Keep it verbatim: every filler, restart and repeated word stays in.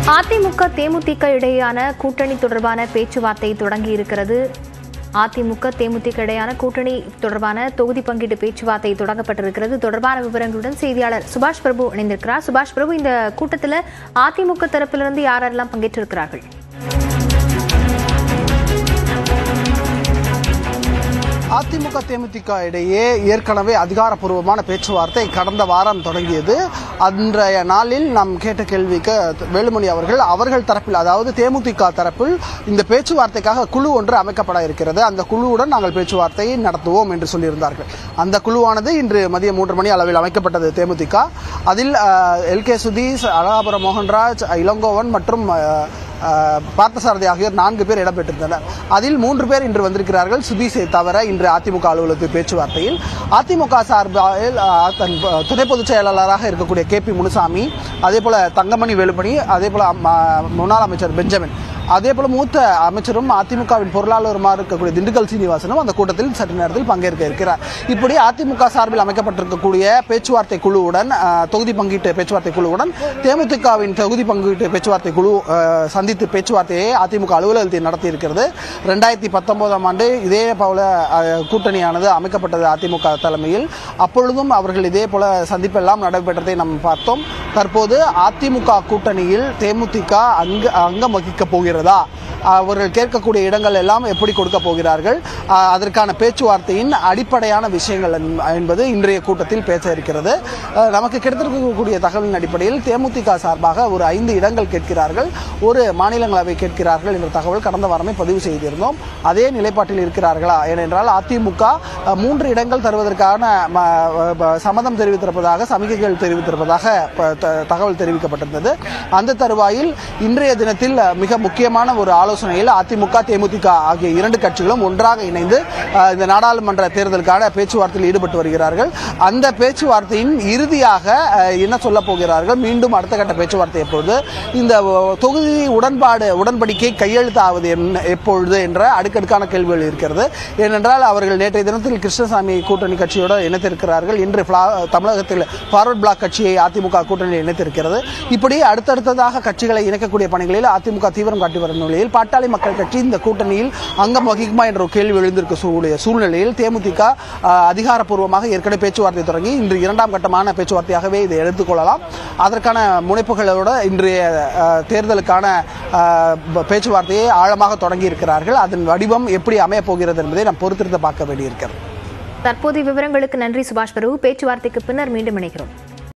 அதிமுக தேமுதிக இடையேயான கூட்டணி தொடர்பான பேச்சுவார்த்தை தொடங்கி இருக்கிறது. அதிமுக தேமுதிக இடையான கூட்டணி தொடர்பான தொகுதி பங்கீட்டு பேச்சுவார்த்தை தொடங்கப்பட்டிருக்கிறது. தொடர்பான விவரங்களுடன் செய்தியாளர் சுபாஷ் பிரபு இணைந்திருக்கிறார். சுபாஷ் பிரபு, இந்த கூட்டத்தில் அதிமுக தரப்பிலிருந்து யாரெல்லாம் பங்கேற்றிருக்கிறார்கள்? அதிமுக தேமுதிக இடையே ஏற்கனவே அதிகாரப்பூர்வமான பேச்சுவார்த்தை கடந்த வாரம் தொடங்கியது. அன்றைய நாளில் நாம் கேட்ட கேள்விக்கு வேலுமணி அவர்கள் அவர்கள் தரப்பில், அதாவது தேமுதிக தரப்பில் இந்த பேச்சுவார்த்தைக்காக குழு ஒன்று அமைக்கப்பட இருக்கிறது, அந்த குழுவுடன் நாங்கள் பேச்சுவார்த்தையை நடத்துவோம் என்று சொல்லியிருந்தார்கள். அந்த குழுவானது இன்று மதியம் மூன்று மணி அளவில் அமைக்கப்பட்டது தேமுதிக. அதில் எல் கே சுதீஷ், அழகாபுரம் மோகன்ராஜ், இளங்கோவன் மற்றும் பார்த்தசாரதி ஆகியோர் நான்கு பேர் இடம்பெற்றிருந்தனர். அதில் மூன்று பேர் இன்று வந்திருக்கிறார்கள். சுதீஷை தவிர இன்று அதிமுக அலுவலக பேச்சுவார்த்தையில் அதிமுக சார்பில் துணை பொதுச் செயலாளராக இருக்கக்கூடிய கே பி முனுசாமி, அதே போல தங்கமணி வேலுமணி, அதே போல முன்னாள் அமைச்சர் பெஞ்சமின், அதே போல மூத்த அமைச்சரும் அதிமுகவின் பொருளாளருமாக இருக்கக்கூடிய திண்டுக்கல் சீனிவாசனும் அந்த கூட்டத்தில் சற்று நேரத்தில் பங்கேற்க இருக்கிறார். இப்படி அதிமுக சார்பில் அமைக்கப்பட்டிருக்கக்கூடிய பேச்சுவார்த்தை குழுவுடன், தொகுதி பங்கீட்டு பேச்சுவார்த்தை குழுவுடன் தேமுதிகவின் தொகுதி பங்கீட்டு பேச்சுவார்த்தை குழு சந்தித்து பேச்சுவார்த்தையை அதிமுக அலுவலகத்தில் நடத்தி இருக்கிறது. ரெண்டாயிரத்தி பத்தொன்பதாம் ஆண்டு இதே போல கூட்டணியானது அமைக்கப்பட்டது அதிமுக தலைமையில். அப்பொழுதும் அவர்கள் இதே போல சந்திப்பெல்லாம் நடைபெற்றதை நாம் பார்த்தோம். தற்போது அதிமுக கூட்டணியில் தேமுதிக அங்க அங்கம் வகிக்க போகிறது. அவர்கள் கேட்கக்கூடிய இடங்கள் எல்லாம் எப்படி கொடுக்க போகிறார்கள், அதற்கான பேச்சுவார்த்தையின் அடிப்படையான விஷயங்கள் என்பது இன்றைய கூட்டத்தில் பேச இருக்கிறது. நமக்கு கிடைத்திருக்கக்கூடிய தகவலின் அடிப்படையில் தேமுதிக சார்பாக ஒரு ஐந்து இடங்கள் கேட்கிறார்கள், ஒரு மாநிலங்களவை கேட்கிறார்கள் என்ற தகவல் கடந்த வாரமே பதிவு செய்திருந்தோம். அதே நிலைப்பாட்டில் இருக்கிறார்களா? ஏனென்றால் அதிமுக மூன்று இடங்கள் தருவதற்கான சம்மதம் தெரிவித்திருப்பதாக, சமிகைகள் தெரிவித்திருப்பதாக தகவல் தெரிவிக்கப்பட்டிருந்தது. அந்த தருவாயில் இன்றைய தினத்தில் மிக முக்கியமான ஒரு ஆலோசனையில் அதிமுக தேமுதிக ஆகிய இரண்டு கட்சிகளும் ஒன்றாக இணைந்து இந்த நாடாளுமன்ற தேர்தலுக்கான பேச்சுவார்த்தையில் ஈடுபட்டு வருகிறார்கள். அந்த பேச்சுவார்த்தையின் இறுதியாக என்ன சொல்ல போகிறார்கள், மீண்டும் அடுத்த கட்ட பேச்சுவார்த்தை எப்பொழுது, இந்த தொகுதி உடன்பாடு உடன்படிக்கை கையெழுத்தாவது எப்பொழுது என்ற அடுக்கடுக்கான கேள்விகள் இருக்கிறது. ஏனென்றால் அவர்கள் நேற்றைய தினத்தில் கிருஷ்ணசாமி கூட்டணி கட்சியோடு இணைத்திருக்கிறார்கள். இன்று தமிழகத்தில் ஃபார்வர்ட் பிளாக் கட்சியை அதிமுக கூட்டணியில் இணைத்திருக்கிறது. இப்படி அடுத்தடுத்ததாக கட்சிகளை இணைக்கக்கூடிய பணிகளில் அதிமுக தீவிரம் காட்டி வரும் நிலையில் பாட்டாளி மக்கள் கட்சி இந்த கூட்டணியில் அங்கம் வகிக்குமா என்ற ஒரு கேள்வி எழுந்திருக்க சூழ்நிலையில் தேமுதிக அதிகாரப்பூர்வமாக ஏற்கனவே பேச்சுவார்த்தை தொடங்கி இன்று இரண்டாம் கட்டமான பேச்சுவார்த்தையாகவே இதை எடுத்துக்கொள்ளலாம். அதற்கான முனைப்புகளோடு இன்றைய தேர்தலுக்கான பேச்சுவார்த்தையை ஆழமாக தொடங்கி இருக்கிறார்கள். அதன் வடிவம் எப்படி அமையப் போகிறது என்பதை நாம் பொறுத்திருந்து பார்க்க வேண்டியிருக்கிறது. தற்போதைய விவரங்களுக்கு நன்றி சுபாஷ் பிரபு. பேச்சுவார்த்தைக்கு பின்னர் மீண்டும் இணைகிறோம்.